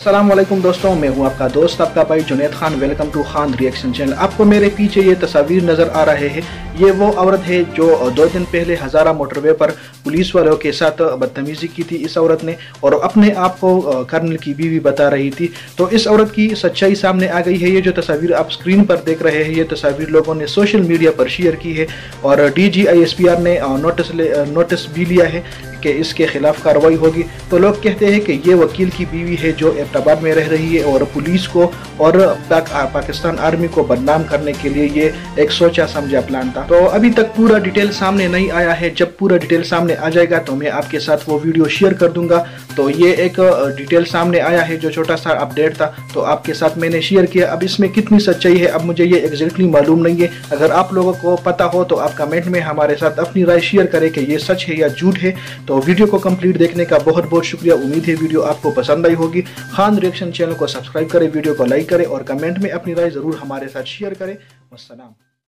अस्सलाम वालेकुम दोस्तों, मैं हूं आपका दोस्त आपका भाई Junaid Khan. Welcome to Khan reaction channel. आपको मेरे पीछे ये तस्वीर नज़र आ रहे हैं, ये वो औरत है जो 2 दिन पहले हज़ारा मोटरवे पर पुलिस वालों के साथ बदतमीज़ी की थी इस औरत ने, और अपने आप को कर्नल की बीवी बता रही थी। तो इस औरत की सच्चाई सामने आ गई है। ये जो तस्वीर आप स्क्रीन पर देख रहे हैं, ये तस्वीर लोगों ने सोशल मीडिया पर शेयर की है और DGISPR ने नोटिस भी लिया है कि इसके खिलाफ कार्रवाई होगी। तो लोग कहते हैं कि ये वकील की बीवी है जो एबटाबाद में रह रही है और पुलिस को और पाकिस्तान आर्मी को बदनाम करने के लिए ये एक सोचा समझा प्लान था। तो अभी तक पूरा डिटेल सामने नहीं आया है। जब पूरा डिटेल सामने आ जाएगा तो मैं आपके साथ वो वीडियो शेयर कर दूंगा। तो ये एक डिटेल सामने आया है जो छोटा सा अपडेट था, तो आपके साथ मैंने शेयर किया। अब इसमें कितनी सच्चाई है अब मुझे ये एग्जैक्टली मालूम नहीं है। अगर आप लोगों को पता हो तो आप कमेंट में हमारे साथ अपनी राय शेयर करें कि ये सच है या झूठ है। तो वीडियो को कंप्लीट देखने का बहुत बहुत शुक्रिया। उम्मीद है वीडियो आपको पसंद आई होगी। खान रिएक्शन चैनल को सब्सक्राइब करें, वीडियो को लाइक करें और कमेंट में अपनी राय जरूर हमारे साथ शेयर करें। वस्सलाम।